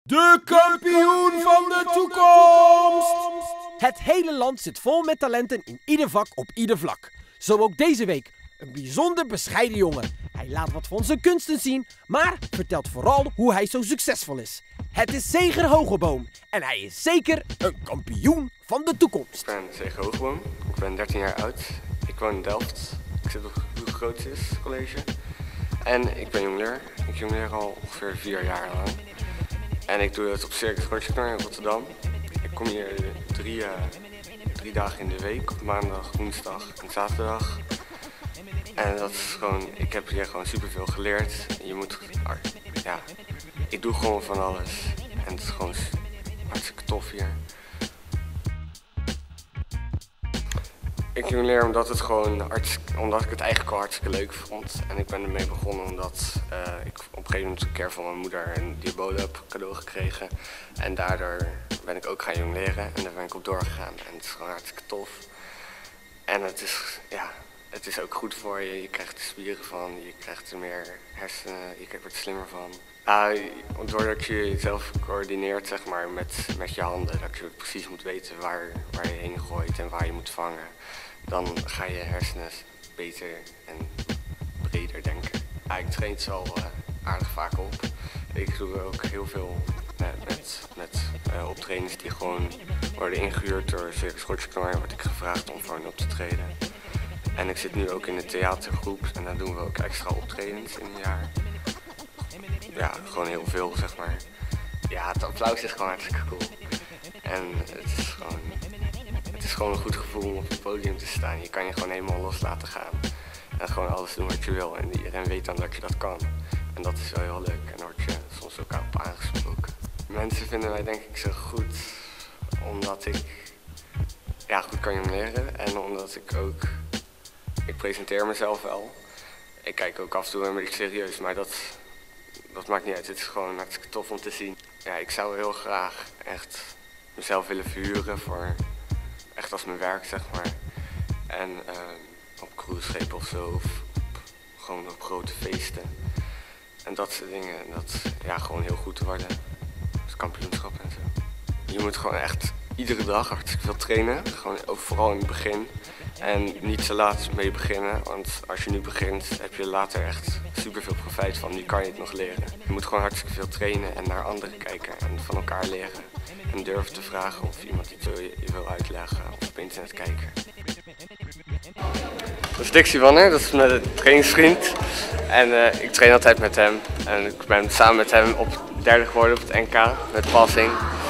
De kampioen van de toekomst! Het hele land zit vol met talenten in ieder vak op ieder vlak. Zo ook deze week. Een bijzonder bescheiden jongen. Hij laat wat van zijn kunsten zien, maar vertelt vooral hoe hij zo succesvol is. Het is Zeger Hogeboom en hij is zeker een kampioen van de toekomst. Ik ben Zeger Hogeboom, ik ben 13 jaar oud. Ik woon in Delft. Ik zit op het Grootjes College. En ik ben jongleer. Ik jongleer al ongeveer 4 jaar lang. En ik doe het op Circus Rotjeknar in Rotterdam. Ik kom hier drie dagen in de week, op maandag, woensdag en zaterdag. En dat is gewoon, ik heb hier gewoon superveel geleerd. Je moet, ja, ik doe gewoon van alles. En het is gewoon hartstikke tof hier. Ik jongleer omdat ik het eigenlijk al hartstikke leuk vond. En ik ben ermee begonnen omdat ik op een gegeven moment een keer van mijn moeder een diabolo heb cadeau gekregen. En daardoor ben ik ook gaan jongleren en daar ben ik op doorgegaan. En het is gewoon hartstikke tof. En het is ook goed voor je. Je krijgt er spieren van, je krijgt er meer hersenen, je wordt er slimmer van. Doordat je jezelf coördineert zeg maar, met je handen, dat je precies moet weten waar je heen gooit en waar je moet vangen, dan ga je hersenen beter en breder denken. Ik train het wel aardig vaak op. Ik doe ook heel veel met optredens die gewoon worden ingehuurd door Circus Rotjeknar. Word ik gevraagd om voor hen op te treden. En ik zit nu ook in een theatergroep en daar doen we ook extra optredens in een jaar. Ja, gewoon heel veel zeg maar. Ja, het applaus is gewoon hartstikke cool. En het is gewoon een goed gevoel om op het podium te staan. Je kan je gewoon helemaal los laten gaan. En gewoon alles doen wat je wil. En iedereen weet dan dat je dat kan. En dat is wel heel leuk. En daar word je soms ook op aangesproken. Mensen vinden mij denk ik zo goed omdat ik goed kan jongleren. En omdat ik presenteer mezelf wel. Ik kijk ook af en toe een beetje serieus, maar dat maakt niet uit. Het is gewoon hartstikke tof om te zien. Ja, ik zou heel graag echt mezelf willen verhuren voor echt als mijn werk, zeg maar. En op cruiseschepen of zo, of gewoon op grote feesten. En dat soort dingen. En dat gewoon heel goed te worden. Dus kampioenschap en zo. Je moet gewoon echt iedere dag hartstikke veel trainen. Gewoon vooral in het begin. En niet te laat mee beginnen, want als je nu begint heb je later echt superveel profijt van. Nu kan je het nog leren. Je moet gewoon hartstikke veel trainen en naar anderen kijken en van elkaar leren. En durven te vragen of iemand iets je wil uitleggen of op internet kijken. Dat is Dixie Wanner, dat is mijn trainingsvriend. En ik train altijd met hem. En ik ben samen met hem op derde geworden op het NK met passing.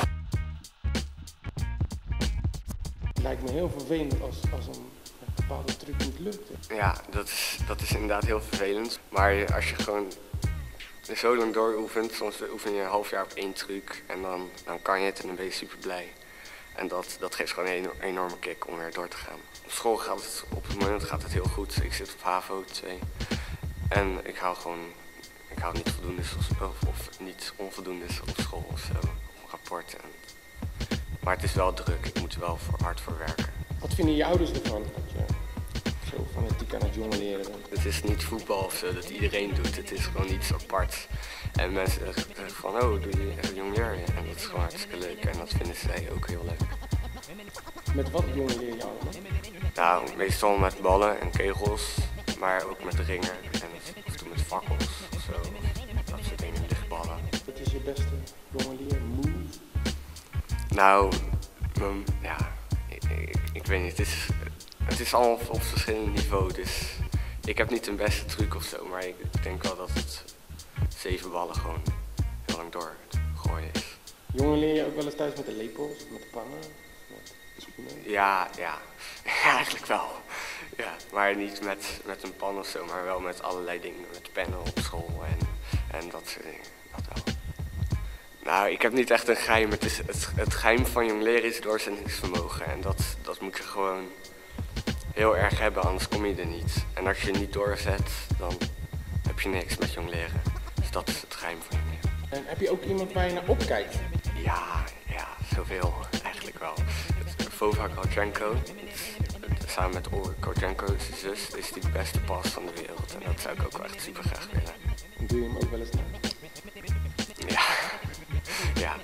Het lijkt me heel vervelend als een bepaalde truc niet lukt. Ja, dat is inderdaad heel vervelend. Maar als je gewoon zo lang dooroefent, soms oefen je een half jaar op 1 truc en dan kan je het en dan ben je super blij. En dat geeft gewoon een enorme kick om weer door te gaan. Op school op het moment gaat het heel goed. Ik zit op HAVO 2 en ik haal niet voldoendes of niet onvoldoendes op school of zo, op rapporten. Maar het is wel druk, ik moet er wel hard voor werken. Wat vinden je ouders ervan dat je zo fanatiek aan het jongleren bent? Het is niet voetbal of zo dat iedereen doet, het is gewoon iets apart. En mensen zeggen van, oh, doe je jongleer? En dat is gewoon hartstikke leuk en dat vinden zij ook heel leuk. Met wat jongleer je allemaal? Nou, meestal met ballen en kegels, maar ook met ringen en af en toe met fakkels of zo. Dat soort dingen, lichtballen. Wat is je beste jongleer move? Nou, ja, ik weet niet, het is allemaal op verschillend niveau, dus ik heb niet een beste truc of zo, maar ik denk wel dat het 7 ballen gewoon heel lang doorgooien is. Jongleer je ook wel eens thuis met de lepels, met de pannen, met de schoenen? Ja, eigenlijk wel. Ja, maar niet met een pan of zo, maar wel met allerlei dingen, met pennen op school en dat soort dingen, dat wel. Nou, ik heb niet echt een geheim. Het geheim van jongleren is doorzettingsvermogen. En dat moet je gewoon heel erg hebben, anders kom je er niet. En als je niet doorzet, dan heb je niks met jongleren. Dus dat is het geheim van jongleren. En heb je ook iemand waar je naar opkijkt? Ja, zoveel eigenlijk wel. Vova Kravchenko, samen met Olga Kravchenko, zijn zus, is die beste pas van de wereld. En dat zou ik ook wel echt super graag willen. En doe je hem ook wel eens na? Ja,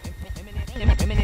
women